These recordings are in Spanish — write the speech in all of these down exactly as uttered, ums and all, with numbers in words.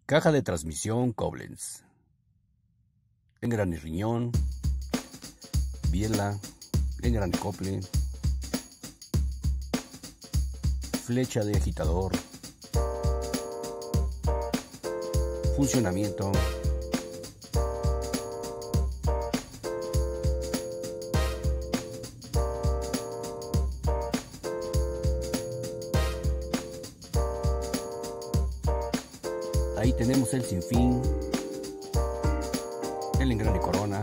Caja de transmisión Koblenz. Engrane riñón. Biela. Engrane acople. Flecha de agitador. Funcionamiento. Ahí tenemos el sinfín, el engrane corona,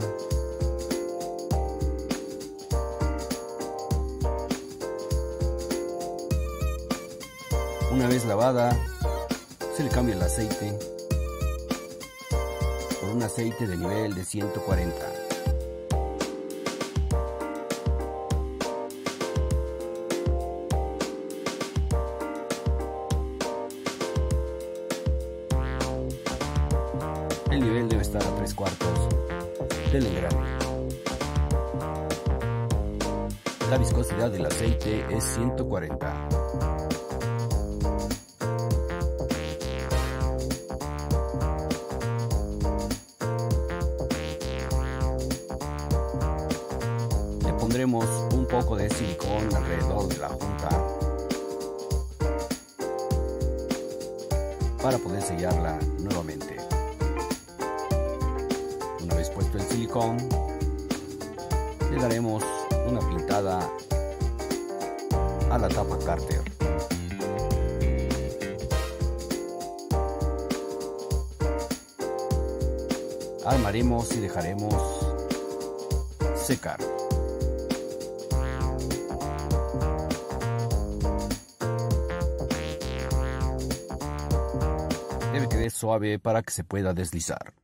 una vez lavada se le cambia el aceite por un aceite de nivel de ciento cuarenta. El nivel debe estar a tres cuartos del engrane. La viscosidad del aceite es ciento cuarenta. Le pondremos un poco de silicón alrededor de la junta para poder sellarla nuevamente. Una vez puesto el silicón, le daremos una pintada a la tapa cárter. Armaremos y dejaremos secar. Debe quedar suave para que se pueda deslizar.